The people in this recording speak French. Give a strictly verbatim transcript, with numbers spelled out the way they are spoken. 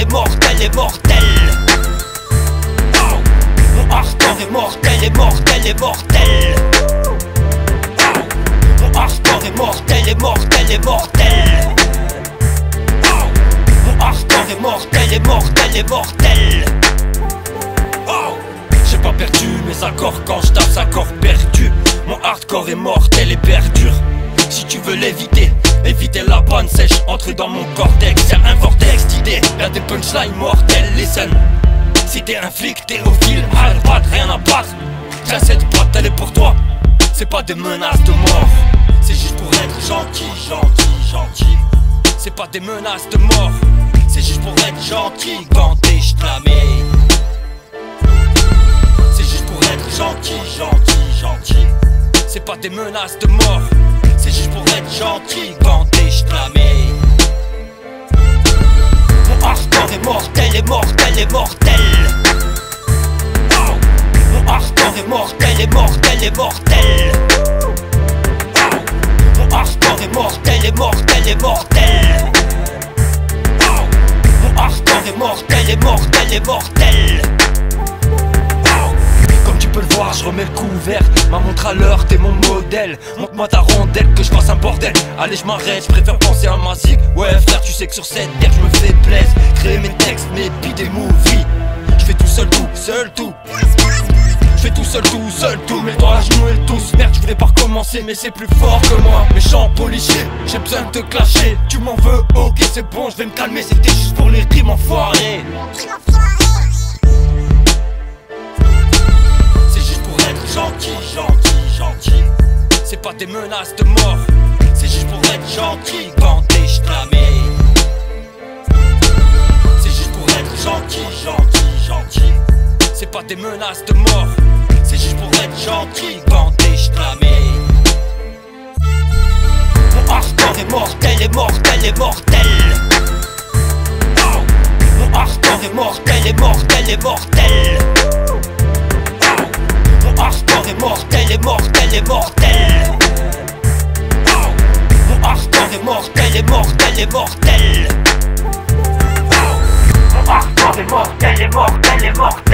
est mortel et mortel. Oh. Mon hardcore est mortel et mortel et mortel. Oh. Mon hardcore est mortel et mortel et mortel. Oh. Mon hardcore est mortel et mortel et mortel. Oh. J'ai pas perdu mes accords quand je tape accords perdu. Mon hardcore est mortel et perdure. Si tu veux l'éviter, éviter la panne sèche, entre dans mon cortex. Y'a un vortex d'idées, y'a des punchlines mortelles. Listen, si t'es un flic, t'es au fil, arrête pas, rien à battre. Tiens cette boîte, elle est pour toi. C'est pas des menaces de mort, c'est juste pour être gentil, gentil, gentil. C'est pas des menaces de mort, c'est juste pour être gentil. Ganté, j't'lamé. C'est juste pour être gentil, gentil, gentil. C'est pas des menaces de mort, c'est juste pour être gentil. Ganté, j't'lamé. Mon hardcore est mortel et mortel et mortel. Oh. Mon hardcore est mortel et mortel et mortel. Oh. Mon hardcore est mortel et mortel et mortel. Oh. Mon hardcore est mortel et mortel et mortel. Comme tu peux le voir, je remets le couvert. Ma montre à l'heure, t'es mon modèle. Montre-moi ta rondelle, que je fasse un bordel. Allez, je m'arrête, je préfère penser à ma zig. Ouais frère, tu sais que sur cette terre je me fais plaisir. Créer mes textes, mes beats, des movies. Je fais tout seul, tout, seul, tout. Je fais tout seul, tout, seul, tout. Mets-toi à genoux et tous. Merde, je voulais pas recommencer, mais c'est plus fort que moi. Méchant policier, j'ai besoin de te clasher. Tu m'en veux, ok c'est bon, je vais me calmer. C'était juste pour les rimes enfoirés. Gentil, gentil, gentil. C'est pas des menaces de mort, c'est juste pour être gentil. Ganté, j't'lamé. C'est juste pour être gentil, gentil, gentil. C'est pas des menaces de mort, c'est juste pour être gentil. Ganté, j't'lamé. Mon hardcore est mortel et mortel et mortel. Oh. Mon hardcore est mortel et mortel et mortel. Mon hardcore est mortel et mortel et mortel. Oh. Mon hardcore est mortel et mortel et mortel. Oh. Mon hardcore est mortel et mortel et mortel.